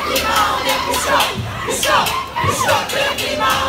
climat, on est plus chaud, plus chaud, plus chaud que le climat.